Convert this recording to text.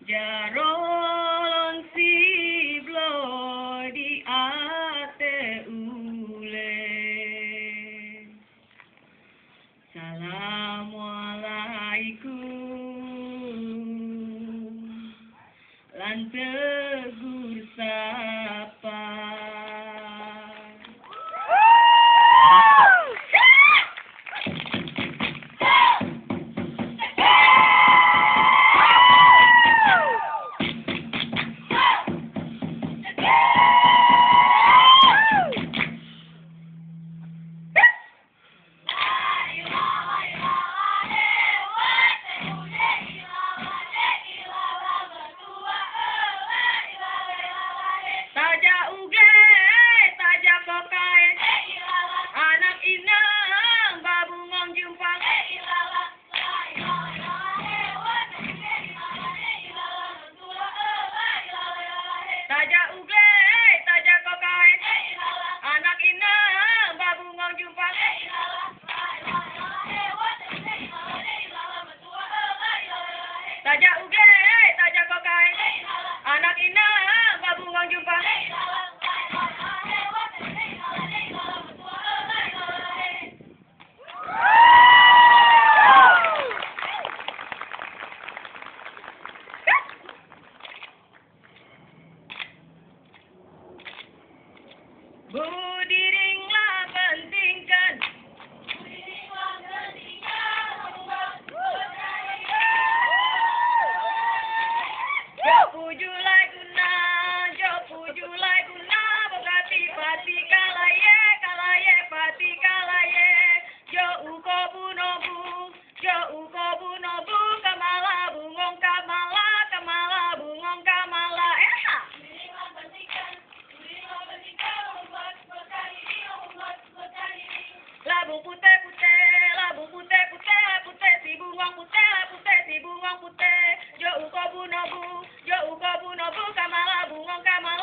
Jaron si bloy di ate ule. Assalamualaikum lan tegur sapa. Taja uge, taja kokai, anak inang babungong jumpang. Taja uge, taja kokai, anak inang babungong jumpang. Taja uge, taja kokai, anak inang babungong jumpang. Budiringlah pentingkan. Jo pujulai guna, bogati pati kalaye, pati kalaye. Jo uko bunobu, kamala bungong kamala, bungong kamala. Labu putih, si bungong putih, si bungong putih. Jo uko bunobu, kamala bungong kamala.